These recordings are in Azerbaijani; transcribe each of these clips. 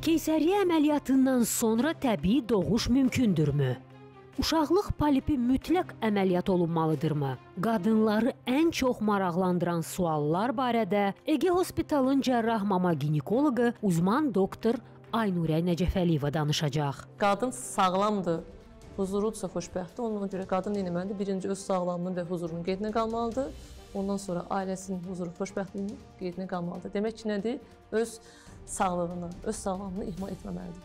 Keysəriyyə əməliyyatından sonra təbii doğuş mümkündürmü? Uşaqlıq polipi mütləq əməliyyat olunmalıdırmı? Qadınları ən çox maraqlandıran suallar barədə Ege Hospitalın cərrah mama ginekoloqu uzman doktor Aynurə Nəcəfəliyeva danışacaq. Qadın sağlamdır, huzurludursa xoşbəxtdir. Ona görə qadın eləməlidir? Birinci öz sağlamlığının və huzurunun qeydinə qalmalıdır. Ondan sonra ailəsinin huzuru, xoşbəxtliyinin qeydinə qalmalıdır. Demək ki, nədir? Öz sağlığını, öz sağlamlığını ihmal etməməlidir.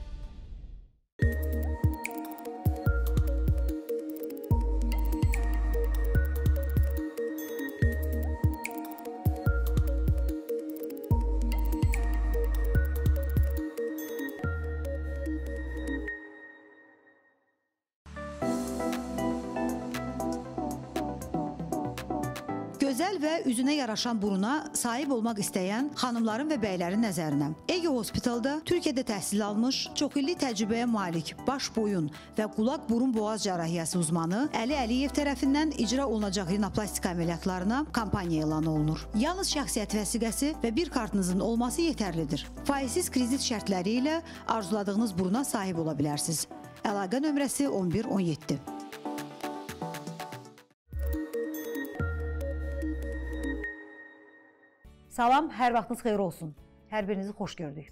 Gözəl və üzünə yaraşan buruna sahib olmaq istəyən xanımların və bəylərin nəzərinə. Ege Hospitalda Türkiyədə təhsil almış, çoxillik təcrübəyə malik baş, boyun və qulaq, burun, boğaz cərrahiyyəsi uzmanı Əli Əliyev tərəfindən icra olunacaq rinoplastika əməliyyatlarına kampaniya elan olunur. Yalnız şəxsiyyət vəsiqəsi və bir kartınızın olması yetərlidir. Faizsiz kredit şərtləri ilə arzuladığınız buruna sahib ola bilərsiniz. Əlaqə nömrəsi 1117. Salam, hər vaxtınız xeyir olsun. Hər birinizi xoş gördük.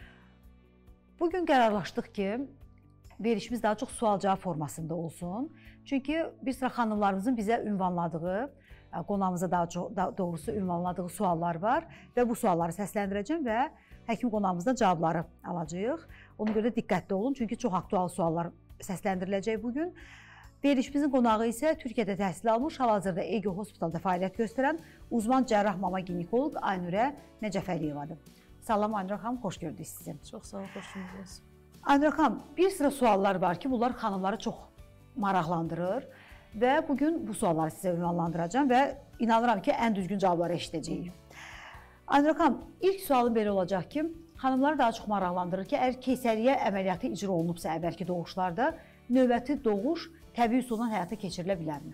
Bugün qərarlaşdıq ki, verilişimiz daha çox sual-cavab formasında olsun. Çünki bir sıra xanımlarımızın bizə ünvanladığı, qonağımıza daha doğrusu ünvanladığı suallar var və bu sualları səsləndirəcəm və həkim qonağımızdan cavabları alacağıq. Ona görə də diqqətli olun, çünki çox aktual suallar səsləndiriləcək bugün. Verilişimizin qonağı isə Türkiyədə təhsil almış, hal-hazırda Ege Hospitalda fəaliyyət göstərən uzman cərrah mama ginekoloq Aynurə Nəcəfəliyevadır. Salam Aynurə xanım, xoş gördük sizi. Çox sağ ol, xoş gördünüz. Aynurə xanım, bir sıra suallar var ki, bunlar xanımları çox maraqlandırır və bugün bu sualları sizə ünvanlandıracağım və inanıram ki, ən düzgün cavabları eşidəcəyik. Aynurə xanım, ilk sualım belə olacaq ki, xanımları daha çox maraqlandırır ki, əgər keysəriyyə əməliyyatı icra olunubsa əvvəlki doğuşlarda, növbəti doğuş təbii üsuldan həyata keçirilə bilərmi?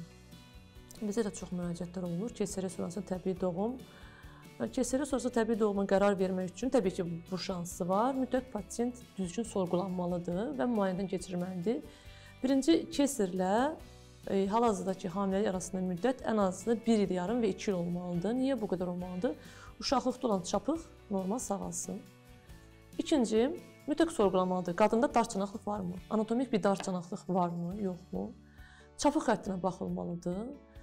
Bizə də çox müraciətlər olur. Keysəriyyə sonrası təbii doğum. Keysəriyyə sonrası təbii doğuma qərar vermək üçün təbii ki, bu şansı var. Mütləq pasiyent düzgün sorğulanmalıdır və müayinədən keçirməlidir. Birinci, keysərlə hal-hazırdakı hamiləlik arasında müddət ən azı 1 il yarım və 2 il olmalıdır. Niyə bu qədər olmalıdır? Uşaqlıqda olan çapıq normal sağalsın. İkinci, mütləq sorğulamalıdır. Qadında darçanaqlıq varmı? Anatomik bir darçanaqlıq varmı, yoxmu? Çapıq xəttinə baxılmalıdır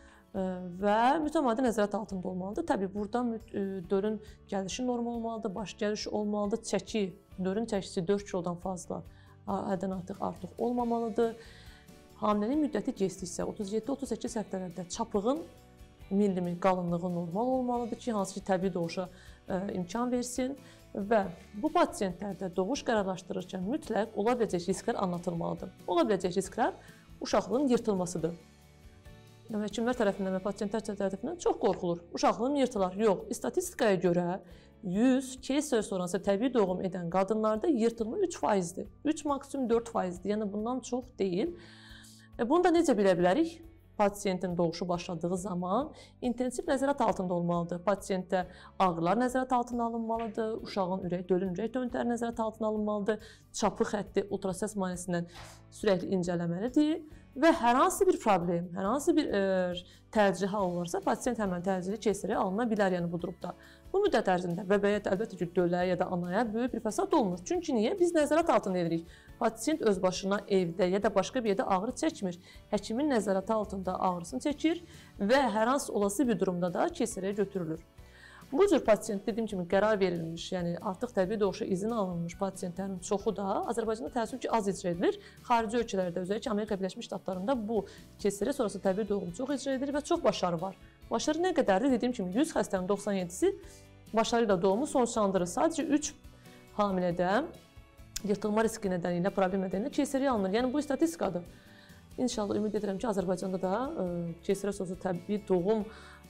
və mütəmadi nəzarət altında olmalıdır. Təbii, burada dörün gəlişi normal olmalıdır, baş gəlişi olmalıdır, çəki, dörün çəkisi 4 kilodan fazla, həddən artıq olmamalıdır. Hamiləlik müddəti keçdiksə, 37-38 həftələrdə çapığın millimi qalınlığı normal olmalıdır ki, hansı ki, təbii doğuşa imkan versin və bu pasiyentlərdə doğuş qərarlaşdırırkən mütləq ola biləcək risklər anlatılmalıdır. Ola biləcək risklər uşaqlığın yırtılmasıdır. Həkimlər tərəfindən və pasiyentlər tərəfindən çox qorxulur. Uşaqlığın yırtılar. Yox, istatistikaya görə 100 keysəriyyə sonrası təbii doğum edən qadınlarda yırtılma 3%-dir. 3 maksimum 4%-dir. Yəni bundan çox deyil. Bunu da necə bilə bilərik? Pasiyentin doğuşu başladığı zaman intensiv nəzarət altında olmalıdır. Pasiyentdə ağrılar nəzarət altına alınmalıdır, uşağın dölün ürək döntəri nəzarət altına alınmalıdır, çapıq xətti ultrasəs müayinəsindən sürəkli incələməlidir və hər hansı bir problem, hər hansı bir təcili hal olursa, pasiyent həmən təcili keysəriyyə alına bilər, yəni bu durumda. Bu müddət ərzində bəbəyə əlbəttə ki, dölə ya da anaya böyük bir fəsad olmur. Çünki niyə? Biz nəzarət altında edirik. Pasiyent öz başına evdə ya da başqa bir yerdə ağrı çəkmir. Həkimin nəzarəti altında ağrısını çəkir və hər hansı olası bir durumda da keysəriyyə götürülür. Bu cür pasiyent, dediyim kimi, qərar verilmiş, yəni artıq təbii doğuşa izin alınmış pasiyentlərin çoxu da Azərbaycanda təəssüf ki, az icra edilir. Xarici ölkələrdə, özəlliklə ki, Amerika Birləşmiş Ştatlarında bu keysəriyyə sonrası təbii doğum çox icra edilir və çox başarı var. Başarı nə qədərdir? Dediyim kimi, 100 xəstənin 97-si başarı ilə doğumu sonuçlandırır. Sadəcə 3 hamilədə yırtılma riski nedeniyle, problem nedeniyle keysəriyyə alınır. Yəni bu istatistikadır. İnşallah ümid edirəm ki, Azərbaycanda da keysəriyyə sonrası təbii doğum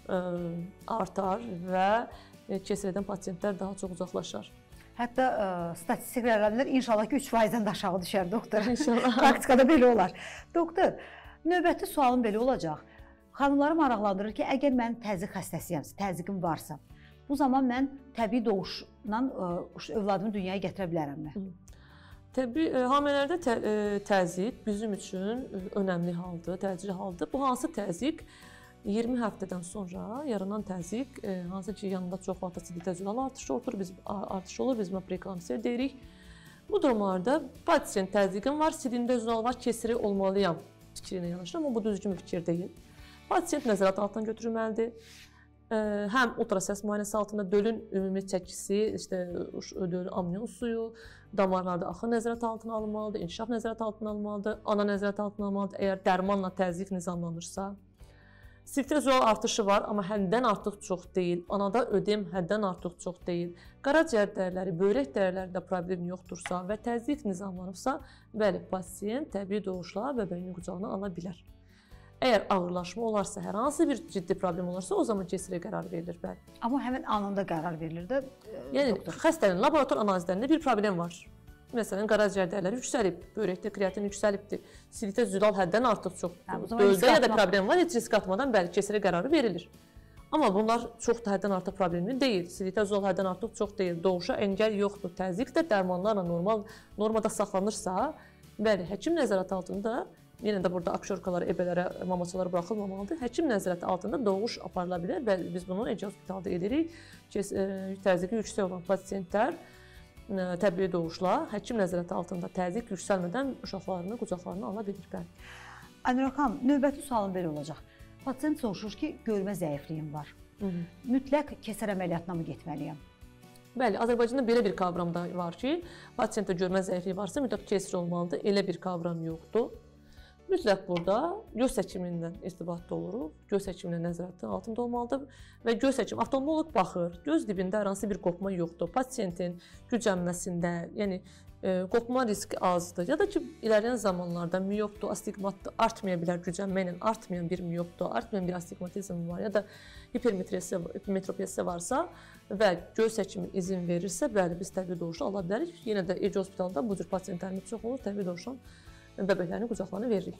artar və keysəriyyədən pasiyentlər daha çox uzaqlaşar. Hətta statistik rəqəmlər inşallah ki 3%-dən də aşağı düşər, doktor. İnşallah. Praktikada belə olar. Doktor, növbəti sualım belə olacaq. Xanımları maraqlandırır ki, əgər mən təzyiq xəstəsiyəmsə, təzyiqim varsa, Bu zaman mən təbii doğuşla övladımı dünyaya gətirə bilərəmmi? Təbii, hamilələrdə təzyiq bizim üçün önəmli haldır, təcili haldır. Bu hansı təzyiq? 20 həftədən sonra yaranan təzyiq, hansı ki, yanında çox vaxt silikazidal artışı olur, biz buna preeklamsiya deyirik. Bu durumlarda pasient təzyiqim var, silindazol var, kesiri olmalıyam fikri ilə yanaşır, amma bu düzgün bir fikir deyil. Pasient nəzarət altına götürülməlidir. Həm ultrasəs müayinəsi altında dölün ümumi çəkisi, dölün amnion suyu, damarlarda axı nəzarət altına alınmalıdır, inkişaf nəzarət altına alınmalıdır, ana nəzarət altına alınmalıdır, əgər dərmanla təzyiq nizamlanırsa. Silitrazol artışı var, amma həddən artıq çox deyil. Anada ödem həddən artıq çox deyil. Qaraciyər dərləri, böyrək dərlərində problem yoxdursa və təzyiq nizamlanıbsa, bəli, pasient təbii doğuşla bəbəyin qucağına ala bilər. Əgər ağırlaşma olarsa, hər hansı bir ciddi problem olarsa, o zaman kesirə qərar verilir, bəli. Amma həmin anında qərar verilir də, yəni, doktor. Xəstənin laborator analizlərində bir problem var. Məsələn, qaraciyər dərləri yüksəlib, böyrəkdə kreatin yüksəlibdir, silitazidal həddən artıq çoxdur, döldə ya da problem var, heç risk atmadan bəli, kesirə qərarı verilir. Amma bunlar çox da həddən artıq problemli deyil, silitazidal həddən artıq çox deyil, doğuşa əngəl yoxdur, təzyiq də dərmanlarla normada saxlanırsa, bəli, həkim nəzarət altında, yenə də burada akşorkalara, ebələrə, mamaçalara buraxılmamalıdır. Həkim nəzarəti altında doğuş aparıla bilər. Bəli, biz bunu Ece Hospitalda edirik. Təzyiqi yüksək olan pasiyentlər təbii doğuşla həkim nəzarəti altında təzyiq yüksəlmədən uşaqlarını qucaqlarına ala bilir. Bəli. Aynur xanım, növbəti sualım belə olacaq. Pasient soruşur ki, görmə zəifliyim var. Mütləq kəsər əməliyyatına mı getməliyəm? Bəli, Azərbaycanda belə bir kavram da var ki, pasiyentdə görmə zəifliyi varsa mütləq kesir olmalıdır. Elə bir kavram yoxdur. Mütləq burada göz həkimindən irtibatda oluruq, göz həkiminin nəzarəti altında olmalıdır və göz həkimi oftalmoloq baxır, göz dibində hər hansı bir qopma yoxdur, pasiyentin gücənməsində, yəni qopma riski azdır ya da ki, iləriyən zamanlarda miyopdur, astigmatdır, artmaya bilər gücənmə ilə, artmayan bir miyopdur, artmayan bir astigmatizm var ya da hipermetropiyası varsa və göz həkimi izin verirsə, bəli, biz təbii doğuşu ala bilərik. Yenə də Ece Hospitalda bu cür pasiyentlərimiz çox olur, təbii doğuşdan bəbəklərini qucaqlarına veririk.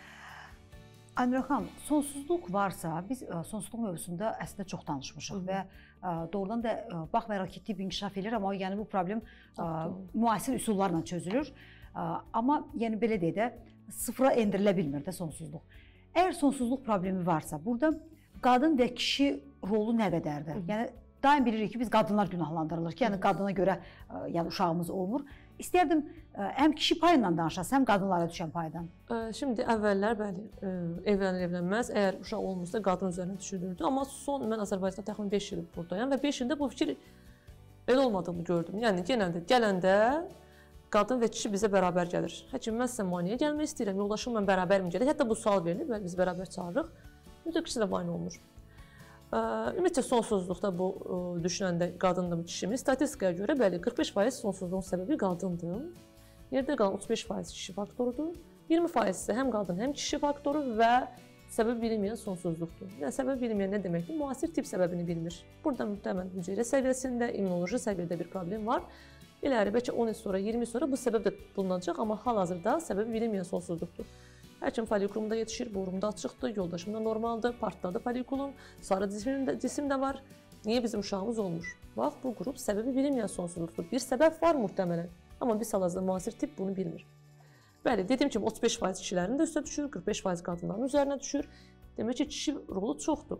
Aynur xanım, sonsuzluq varsa, biz sonsuzluq mövzusunda əslində çox danışmışıq və doğrudan da baxmayaraq ki, tibb inkişaf edir, amma yəni bu problem müasir üsullarla çözülür. Amma yəni belə deyək də, sıfıra endirilə bilmir də sonsuzluq. Əgər sonsuzluq problemi varsa, burada qadın və kişi rolu nə qədərdir? Yəni daim bilirik ki, biz qadınlar günahlandırılır ki, yəni qadına görə yəni uşağımız olmur. İstərdim həm kişi payından danışasın, həm qadınlara düşən paydan. Şimdi əvvəllər bəli, evlənir-evlənməz, əgər uşaq olmursa qadın üzərinə düşürüldü. Amma mən Azərbaycanda təxminən 5 il buradayam və 5 ildə bu fikir elə olmadığını gördüm. Yəni genəldə gələndə qadın və kişi bizə bərabər gəlir. Həkim, mən sizə müayinəyə gəlmək istəyirəm, yoldaşım mən bərabər mi gələk? Hətta bu sual verilir, bəli, biz bərabər çağırırıq. Mütləq kişi də müayinə olunur. Ümumiyyətlə sonsuzluqda bu düşünəndə qadındır, kişimi. Statistikaya görə bəli 45% sonsuzluğun səbəbi qadındır. Yerdə qalan 35% kişi faktorudur. 20% isə həm qadın, həm kişi faktoru və səbəb bilinməyən sonsuzluqdur. Yəni səbəb bilinməyən nə deməkdir? Müasir tibb səbəbini bilmir. Burada mütəmən hüceyrə səviyyəsində, immunoloji səviyyədə bir problem var. İləri bəlkə 10 il sonra, 20 il sonra bu səbəb də bulunacaq, amma hal-hazırda səbəbi bilinməyən sonsuzluqdur. Həkim folikulumda yetişir, burumda açıqdır, yoldaşım da normaldır, partladı folikulum, sarı cisim də var. Niyə bizim uşağımız olmur? Bax, bu qrup səbəbi bilinməyən sonsuzluqdur. Bir səbəb var muhtemelen, amma biz hal-hazırda müasir tibb bunu bilmir. Bəli, dediyim kimi 35% kişilərin də üstə düşür, 45% qadınların üzərinə düşür. Demək ki, kişi rolu çoxdur.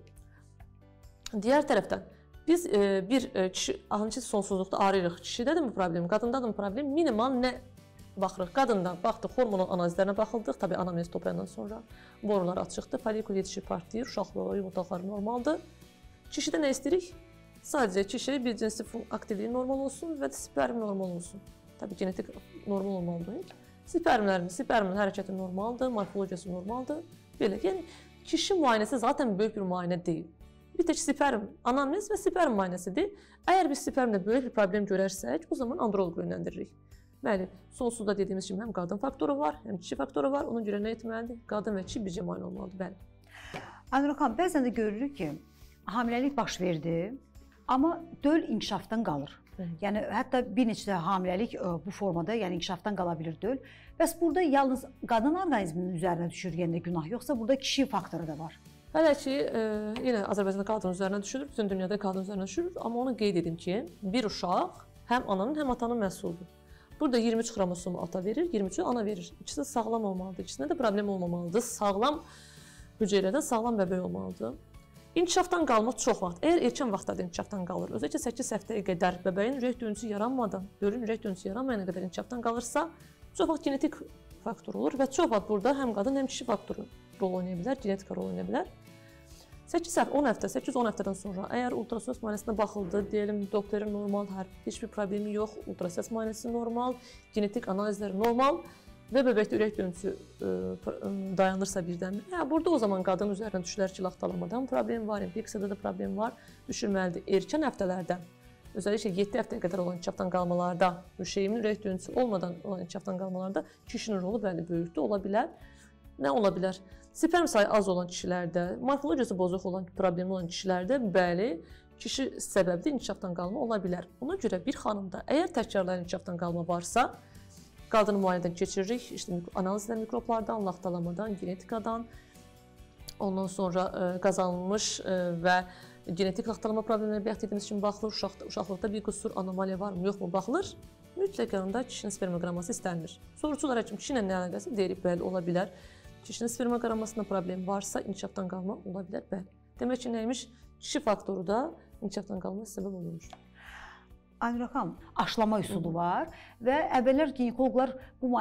Digər tərəfdən, biz bir kişi, hansı sonsuzluqda arayırıq, kişidədir mi problem, qadındadır mı problem, minimal nə baxırıq? Qadında baxdıq, hormonal analizlərinə baxıldıq, tabii anamnez toplayandan sonra borular açıqdır, folikul yetişir, partlayır, uşaqlığı, yumurtalıqları normaldır. Kişidə nə istəyirik? Sadəcə kişi bir cinsi aktivliyi normal olsun və sperm normal olsun. Tabii genetik normal olmalıdır. Spermin hərəkəti normaldır, morfologiyası normaldır. Belə, yəni kişi müayinəsi zaten böyük bir müayinə deyil. Bir tək sperm, anamnez və sperm müayinəsidir. Əgər biz spermdə böyük bir problem görərsək, o zaman androloq yönləndiririk. Bəli, sonsuzda dediyimiz kimi həm qadın faktoru var, həm kişi faktoru var. Ona görə nə etməlidir? Qadın və kişi bircə müayinə olmalıdır, bəli. Aynur xanım, bəzən də görürük ki, hamiləlik baş verdi, amma döl inkişafdan qalır. Yəni hətta bir neçə hamiləlik bu formada, yəni inkişafdan qala bilir döl. Bəs burada yalnız qadın orqanizminin üzərinə düşür, yəni günah yoxsa burada kişi faktoru da var? Hələ ki, yenə Azərbaycanda qadın üzərinə düşülür, bütün dünyada qadın üzərinə düşülür. Amma onu qeyd edim ki, bir uşaq həm ananın, həm atanın məhsuludur. Burada 23 xromosomu ata verir, 23-ü ana verir. İkisi sağlam olmalıdır, ikisində də problem olmamalıdır. Sağlam hüceyrədə sağlam bəbək olmalıdır. İnkişafdan qalma çox vaxt, əgər erkən vaxtda inkişafdan qalır, özəlliklə 8 həftəyə qədər bəbəyin ürək döyüntüsü yaranmadan, dölün ürək döyüntüsü yaranmayana qədər inkişafdan qalırsa, çox vaxt genetik faktor olur və çox vaxt burada həm qadın, həm kişi faktoru rol oynaya bilər, genetika rol oynaya bilər. 8-10 həftədən sonra əgər ultrasəs müayinəsinə baxıldı, deyəlim doktorun normal, heç bir problemi yox, ultrasəs müayinəsi normal, genetik analizləri normal və bəbəkdə ürək döyüntüsü dayanırsa birdən-bir, burada o zaman qadın üzərinə düşürlər ki, laxtalamadan problem var, infeksiyada da problem var, düşürməlidir. Erkən həftələrdə, özəlliklə 7 həftəyə qədər olan inkişafdan qalmalarda, müşəyimin ürək döyüntüsü olmadan olan inkişafdan qalmalarda kişinin rolu bəli böyükdür, ola bilər. Nə ola bilər? Sperm sayı az olan kişilərdə, morfologiyası pozuq olan, problemi olan kişilərdə bəli, kişi səbəbli inkişafdan qalma ola bilər. Ona görə bir xanımda əgər təkrarlayan inkişafdan qalma varsa, qadını müayinədən keçiririk, işte analizlər mikroblardan, laxtalamadan, genetikadan, ondan sonra qazanılmış və genetik laxtalama problemləri bəyək dediyimiz kimi baxılır, uşaqlıqda bir qüsur, anomaliya varmı, yoxmu baxılır. Mütləq yanında kişinin spermoqramması istənilir. Sorucular həkim kişi ilə nə əlaqəsi? Deyirik, bəli, ola bilər. Kişinin spermoqramasında problem varsa, inkişafdan qalma ola bilər, bəli. Demək ki, nəymiş? Kişi faktoru da inkişafdan qalma səbəb olurmuş. Aynur xanım, aşılama üsulu var və əvvəllər ginekoloqlar bu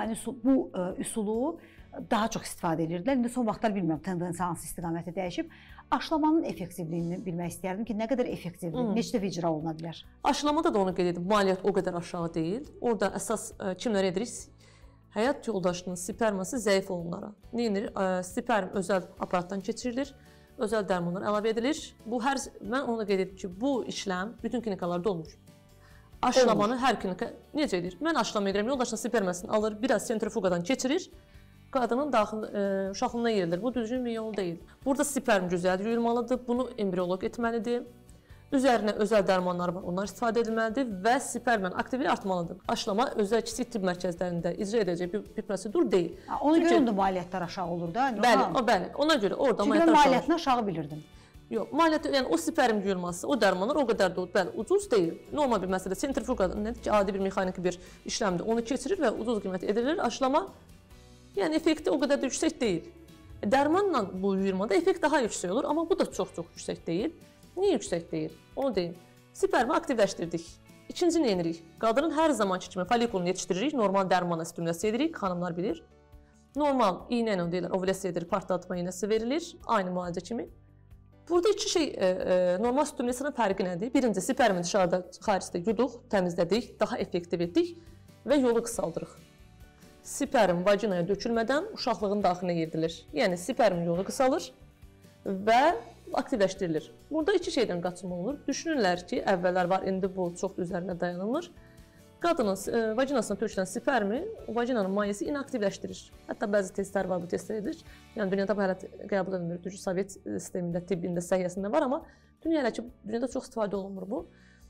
üsulu daha çox istifadə edirdilər. İndi son vaxtlar bilmirəm, tendensiya hansı istiqamətə dəyişib. Aşılamanın effektivliyini bilmək istəyərdim ki, nə qədər effektivdir, neçə dəfə icra oluna bilər? Aşılamada da onu qeyd edim, maliyyət o qədər aşağı deyil. Orada əsas kimlər edirik? Həyat yoldaşının sperması zəif olanlara. Neyinir? Sperm özəl aparatdan keçirilir, özəl dərmanlar əlavə edilir. Mən onu qeyd edim ki, bu işləm bütün klinikalarda olmur. Aşılamanı hər klinika necə edir? Mən aşılama edirəm, yoldaşının spermasını alır, biraz sentrifuqadan keçirir, qadının uşaqlığına yerilir. Bu düzgün bir yol deyil. Burada sperm gözəl yuyulmalıdır, bunu embrioloq etməlidir. Üzərinə özəl dərmanlar var, onlar istifadə edilməlidir və spermin aktivliyi artmalıdır. Aşılama özəl kiçik tibb mərkəzlərində icra edəcək bir prosedur deyil. Ona görə onda maliyyətlər aşağı olur da? Bəli, ona görə orada maliyyətlər aşağı olur. Çünki mən maliyyətini aşağı bilirdim. Yox, maliyyəti, yəni o sperm yuyulması, o dərmanlar o qədər də bəli, ucuz deyil. Normal bir məsələ, sentrifuqada nədir ki, adi bir mexaniki bir işləmdir. Onu keçirir və ucuz qiymət edilir. Aşılama, yəni effekti o qədər də yüksək deyil. Dərmanla bu yuyulmada effekt daha yüksək olur, amma bu da çox-çox yüksək deyil. Niyə yüksək deyil? Onu deyim. Spermi aktivləşdirdik. İkinci nə edirik? Qadının hər zamanki kimi folikulunu yetişdiririk, normal dərmanla stimulyasiya edirik, xanımlar bilir. Normal iynə ilə deyirlər, ovulyasiya edilir, partlatma iynəsi verilir, aynı müalicə kimi. Burada iki şey, normal stimulyasiyanın fərqi nədir? Birinci, spermi dışarıda, xaricdə yuduq, təmizlədik, daha effektiv etdik və yolu qısaldırıq. Sperm vaginaya dökülmədən uşaqlığın daxilinə yeridilir. Yəni, spermin yolu qısalır və aktivləşdirilir. Burada iki şeydən qaçınma olur. Düşünürlər ki, əvvəllər var, indi bu çox üzərində dayanılmır. Qadının vaginasına tökülən spermi vaginanın mayesi inaktivləşdirir. Hətta bəzi testlər var, bu testlər edilir. Yəni, dünyada bu hələ qəbul edilmir. Sovet sistemində, tibbində, səhiyyəsində var, amma dünyada çox istifadə olunmur bu.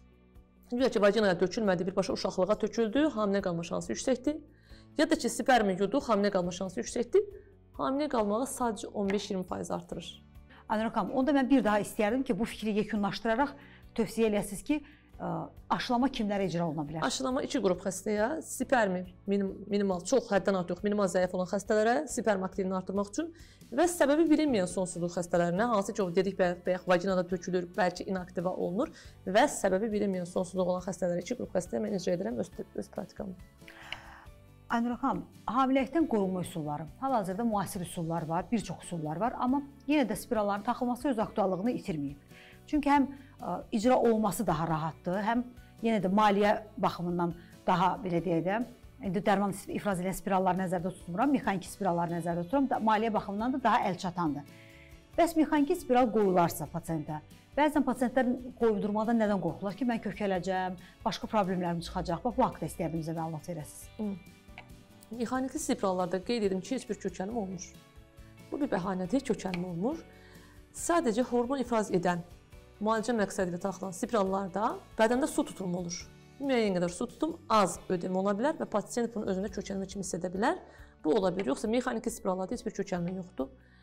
Güya ki, vaginaya dökülmədi, birbaşa uşaqlığa töküldü, hamilə qalma şansı yüksəkdir. Ya da ki, spermi yudu, hamilə qalma şansı yüksəkdir. Hamilə qalmağa sadəcə 15-20% artırır. Aynur xanım, onda mən bir daha istəyərdim ki, bu fikri yekunlaşdıraraq tövsiyə eləyəsiniz ki, aşılama kimlərə icra oluna bilər? Aşılama iki qrup xəstəyə, spermi minimal, çox həddən artıq minimal zəif olan xəstələrə sperm aktivini artırmaq üçün və səbəbi bilinməyən sonsuzluq xəstələrinə, hansı ki, dedik bəyək vaginada tökülür, bəlkə inaktiva olunur və səbəbi bilinməyən sonsuzluq olan xəstələrə iki qrup xəstəyə mən icra edirəm öz pratikamda. Aynur xanım, hamiləlikdən qorunma üsulları, hal-hazırda müasir üsullar var, bir çox üsullar var, amma yenə də spiralların taxılması öz aktuallığını itirməyib. Çünki həm icra olunması daha rahatdır, həm yenə də maliyyə baxımından daha, belə deyək də, indi dərman ifraz edən spiralları nəzərdə tutmuram, mexaniki spiralları nəzərdə tuturam, maliyyə baxımından da daha əlçatandır. Bəs mexaniki spiral qoyularsa pasiyentə, bəzən pasiyentlər qoyudurmadan nədən qorxurlar ki, mən kökələcəm, başqa problemlərim çıxacaq, bu haqda istəyərdim bizə məlumat verəsiniz. Mexaniki spirallarda qeyd edim ki, heç bir kökəlmə olmur. Bu bir bəhanədir, kökəlmə olmur. Sadəcə hormon ifraz edən, müalicə məqsədi ilə taxılan spirallarda bədəndə su tutumu olur. Müəyyən qədər su tutum az ödemə ola bilər və pasiyent bunu özündə kökəlmə kimi hiss edə bilər. Bu ola bilər. Yoxsa mexaniki spirallarda heç bir kökəlmə yoxdur.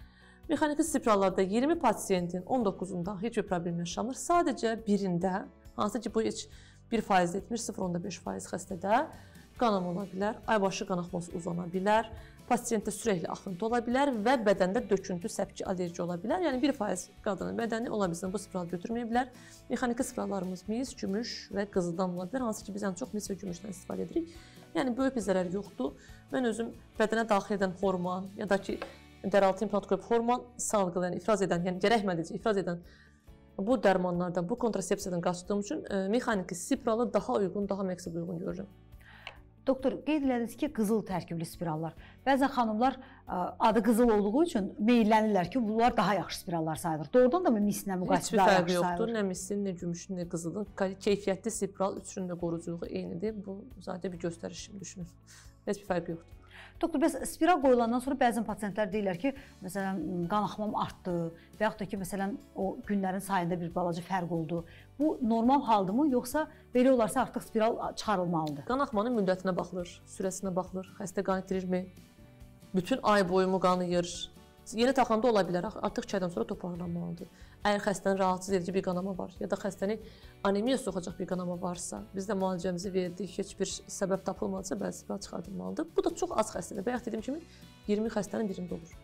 Mexaniki spirallarda 20 pasiyentin 19-unda heç bir problem yaşamır. Sadəcə birində, hansı ki bu heç 1% etmir, 0.5% xəstədə qanama ola bilər, aybaşı qanaxması uzana bilər, pasiyentdə sürəkli axıntı ola bilər və bədəndə döküntü, səpki, alerji ola bilər. Yəni 1% qadının bədəni ola bilsin bu spiralı götürməyə bilər. Mexaniki spirallarımız mis, gümüş və qızıldan ola bilər, hansı ki biz ən çox mis və gümüşdən istifadə edirik. Yəni böyük bir zərər yoxdur. Mən özüm bədənə daxil edən hormon ya da ki dəraltı implant qoyub hormon salgılayan, ifraz edən, yəni gərəkmədici ifraz edən bu dərmanlardan, bu kontrasepsiyadan qaçdığım üçün mexaniki spiralı daha uyğun, daha məqsədə uyğun görürəm. Doktor, qeyd ediniz ki, qızıl tərkibli spirallar. Bəzən xanımlar adı qızıl olduğu üçün meyllənirlər ki, bunlar daha yaxşı spirallar sayılır. Doğrudan da mı mislə müqayisədə daha yaxşı sayılır? Heç bir fərqi yoxdur. Nə misin, nə gümüşün, nə qızılın. Keyfiyyətli spiral üçünün də qoruculuğu eynidir. Bu zaten bir göstəriş kimi düşünür. Heç bir fərqi yoxdur. Doktor, bəs spiral qoyulandan sonra bəzən pasiyentlər deyirlər ki, məsələn, qanaxmam artdı və yaxud da ki, məsələn, o günlərin sayında bir balaca fərq oldu. Bu normal haldırmı, yoxsa belə olarsa artıq spiral çıxarılmalıdır? Qanaxmanın müddətinə baxılır, sürəsinə baxılır, xəstə qan itirirmi, bütün ay boyu mu qanıyır, yeni taxanda ola bilər, artıq 2 aydan sonra toparlanmalıdır. Əgər xəstənin rahatsız edici bir qanama var ya da xəstəni anemiya soxacaq bir qanama varsa, biz də müalicəmizi verdik, heç bir səbəb tapılmadısa, bəzi spiral çıxardılmalıdır. Bu da çox az xəstədir. Bayaq dediyim kimi 20 xəstənin birində olur.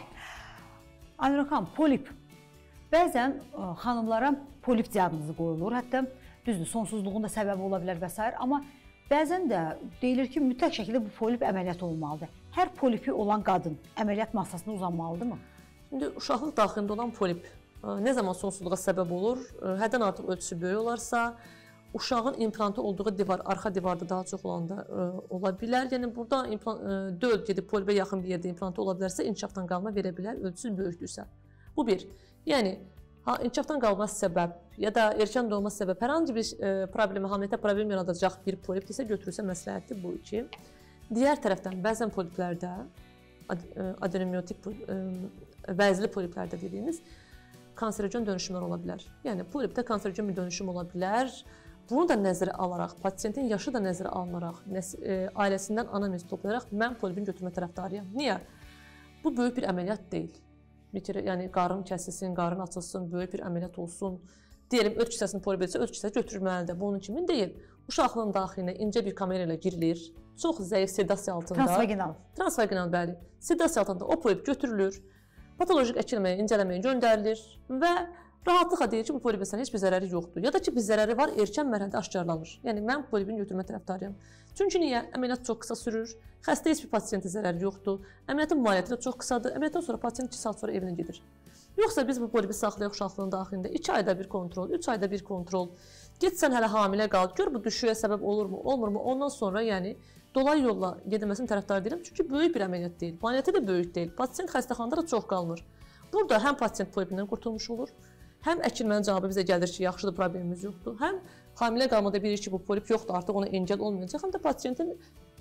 Aynur xanım, polip. Bəzən xanımlara polip diaqnozu qoyulur, hətta düzdür, sonsuzluğun da səbəbi ola bilər və s. Amma bəzən də deyilir ki, mütləq şəkildə bu polip əməliyyat olunmalıdır. Hər polipi olan qadın əməliyyat masasına uzanmalıdırmı? Şimdi uşaqlıq daxilində olan polip nə zaman sonsuzluğa səbəb olur? Həddən artıq ölçüsü böyük olarsa, uşağın implantı olduğu divar, arxa divarda daha çox olanda ola bilər. Yəni burada döl gedib polipə yaxın bir yerdə implantı ola bilərsə, inkişafdan qalma verə bilər, ölçüsü böyükdürsə. Bu bir. Yəni, inkişafdan qalması səbəb ya da erkən doğma səbəb hər hansı bir problemi, hamilədə problem yaradacaq bir polipdirsə götürülsə məsləhətdir bu iki. Digər tərəfdən bəzən poliplərdə, adenomyotik, vəzli poliplərdə dediyimiz kanserogen dönüşümlər ola bilər. Yəni, polipdə kanserogen bir dönüşüm ola bilər. Bunu da nəzərə alaraq, pasiyentin yaşı da nəzərə alınaraq, ailəsindən anamnez toplayaraq mən polipin götürmə tərəfdarıyam. Niyə? Bu böyük bir əməliyyat deyil. Bir kere, yəni qarın kəsilsin, qarın açılsın, böyük bir əməliyyat olsun. Deyəlim, öz kisəsini polip etsə, öz kisəsi götürülməlidir. Bunun kimi deyil. Uşaqlığın daxilinə incə bir kamera ilə girilir. Çox zəif sedasiya altında. Transvaginal. Transvaginal, bəli. Sedasiya altında o polip götürülür. Patolojik əkilməyə, incələməyə göndərilir və rahatlıqla deyir ki, bu polipin heç bir zərəri yoxdur. Ya da ki, bir zərəri var, erkən mərhələdə aşkarlanır. Yəni, mən polipin götürmə tərəfdarıyam. Çünki niyə? Əməliyyat çox qısa sürür, xəstə heç bir pasiyentin zərəri yoxdur, əməliyyatın maliyyəti də çox qısadır, əməliyyatdan sonra pasiyent 2 saat sonra evinə gedir. Yoxsa biz bu polipi saxlayaq uşaqlığın daxilində 2 ayda bir kontrol, 3 ayda bir kontrol, getsən hələ hamilə qal, gör bu düşüyə səbəb olurmu, olmurmu, ondan sonra yəni dolay yolla gedilməsini tərəfdar deyirəm. Çünki böyük bir əməliyyat deyil, maliyyəti də böyük deyil, pasiyent xəstəxanada da çox qalmır. Burada həm pasiyent polipindən qurtulmuş olur, həm əkilmənin cavabı bizə gəlir ki, yaxşıdır, problemimiz yoxdur, həm hamilə qalmada bilir ki, bu polip yoxdur, artıq ona engel olmayacaq, həm də pasiyentin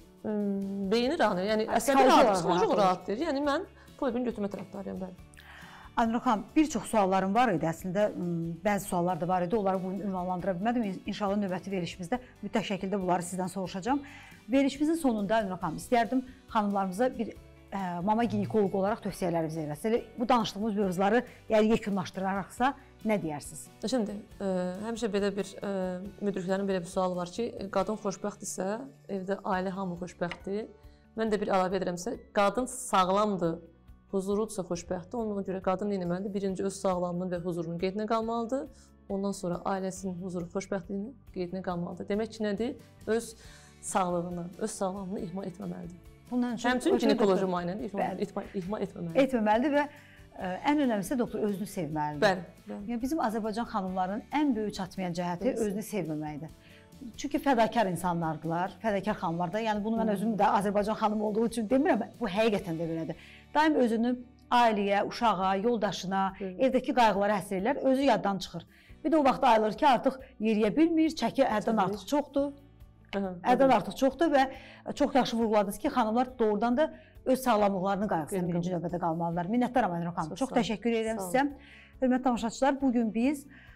beyni rahat, yəni əsəbi rahat, psixolojik rahat deyir. Yəni mən polipin götürmə tərəfdarıyam, bəli. Aynur xanım, bir çox suallarım var idi, əslində bəzi suallar da var idi, onları bugün ünvanlandıra bilmədim. İnşallah növbəti verilişimizdə mütləq şəkildə bunları sizdən soruşacağım. Verilişimizin sonunda Aynur xanım, istəyərdim xanımlarımıza bir mama ginekoloq olaraq tövsiyələrinizi eləsələr. Bu danışdığımız mövzuları yekunlaşdıraraqsa nə deyərsiniz? Şimdi, həmişə belə bir müdriklərin belə bir sualı var ki, qadın xoşbəxtdirsə, evdə ailə hamı xoşbəxtdir. Mən də bir əlavə edirəmsə, qadın sağlamdır, huzurudursa xoşbəxtdir. Ondan görə qadın nə etməlidir? Birinci öz sağlamlığının və huzurunun qeydinə qalmalıdır. Ondan sonra ailəsinin huzuru, xoşbəxtliyinin qeydinə qalmalıdır. Demək ki, nədir? Öz sağlığını, öz sağlamlığını ihmal etməməlidir. Həmçinin ginekoloji müayinəni ihmal etməməlidir. Etməməlidir və ən önəmlisi doktor özünü sevməlidir. Bəli. Yəni bizim Azərbaycan xanımlarının ən böyük çatmayan cəhəti özünü sevməməkdir. Çünki fədakar insanlardılar, fədakar xanımlar da. Yəni bunu mən özüm də Azərbaycan xanımı olduğu üçün demirəm, bu həqiqətən də belədir. Daim özünü ailəyə, uşağa, yoldaşına, evdəki qayğılara həsr edirlər, özü yaddan çıxır. Bir də o vaxt ayılır ki, artıq yeriyə bilmir, çəki həddən artıq çoxdur. Ədəd artıq çoxdur və çox yaxşı vurguladınız ki, xanımlar doğrudan da öz sağlamlıqlarını qayğısına birinci növbədə qalmalılar. Minnətdaram Aynur xanım. Çox təşəkkür edirəm sizə. Hörmətli tamaşaçılar, bugün biz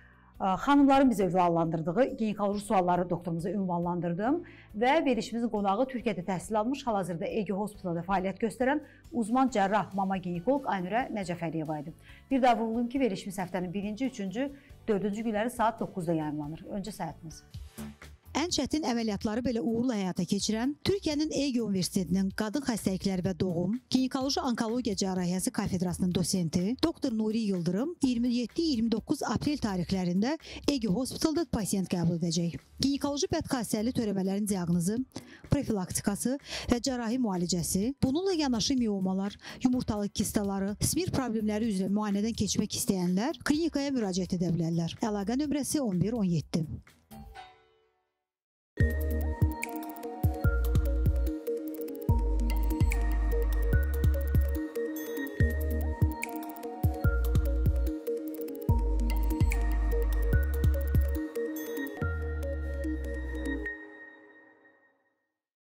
Xanımların bizə ünvanlandırdığı ginekoloji sualları doktorumuza ünvanlandırdım və verilişimizin qonağı Türkiyədə təhsil almış, hal-hazırda Ege Hospitalda fəaliyyət göstərən uzman cərrah mama ginekoloq Aynurə Nəcəfəliyeva idi. Bir daha vurğulayım ki, verilişimiz həftənin 1-ci, 3-cü, 4-cü günləri saat 9-da yayımlanır. Öncə səhətimiz. Ən çətin əməliyyatları belə uğurla həyata keçirən Türkiyənin Ege Universitetinin Qadın Xəstəlikləri və Doğum, Ginekoloji Onkologiya Cərrahiyyəsi kafedrasının dosenti Dr. Nuri Yıldırım 27-29 aprel tarixlərində Ege Hospitalda pasiyent qəbul edəcək. Ginekoloji bədxassəli törəmələrin diaqnozu, profilaktikası və cərrahi müalicəsi, bununla yanaşı miomalar, yumurtalıq kistaları, smir problemləri üzrə müayinədən keçmək istəyənlər klinikaya müraciət edə bilərlər. Əlaqə nömrəsi 1117.